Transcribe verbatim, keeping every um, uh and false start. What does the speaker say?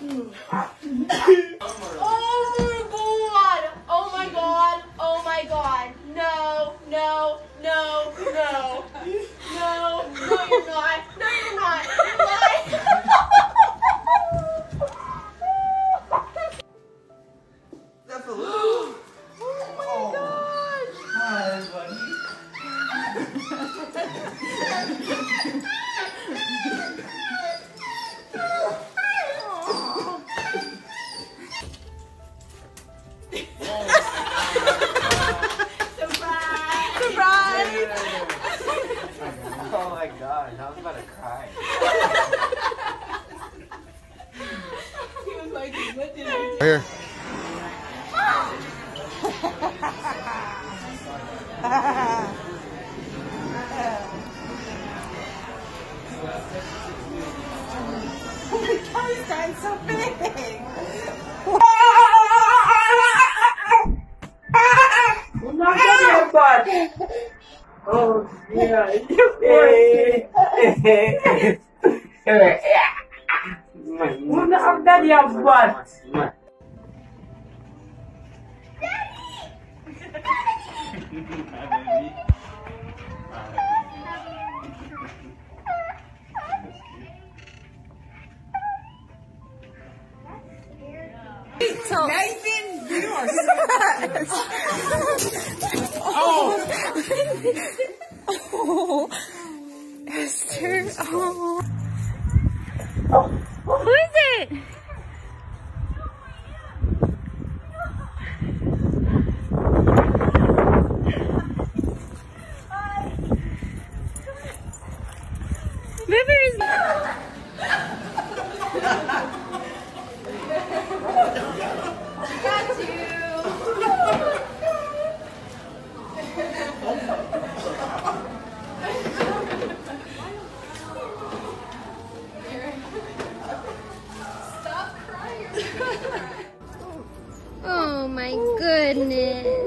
Oh my god! Oh my god! No! No! No! No! No! No! You're not! No! You're not! You're lying! That's a little. Oh my god! Hi, buddy. Oh my gosh, I was about to cry. He was like, what did I do? Here. Oh my god, he's gotten so big! Knock on your butt! Oh, yeah, you Who knocked on your butt? So, Nathan, you are Oh! Oh, Esther. Oh. Who is it? River is. Got you. Oh my goodness.